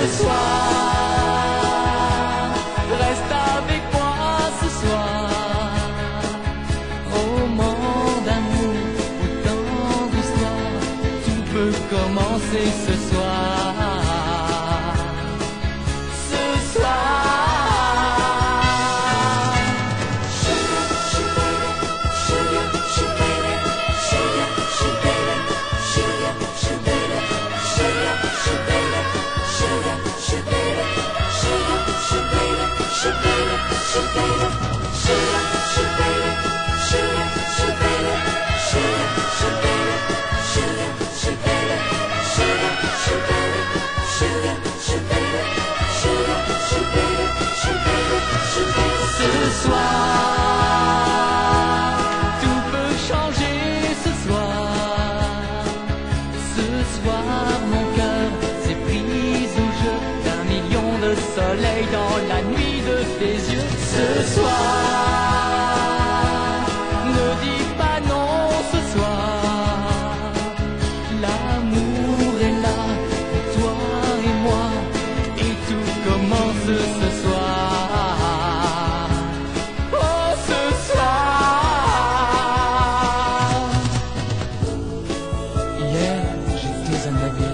soir, reste avec moi ce soir. Roman d'amour, autant d'histoires, tout peut commencer ce soir. Ce soir. Ce soir, tout peut changer ce soir. Ce soir, mon cœur s'est pris au jeu d'un million de soleils dans la nuit de tes yeux. Ce soir, ne dis pas non ce soir. L'amour est là, toi et moi, et tout commence ce soir. Oh, ce soir. Hier, j'étais un navire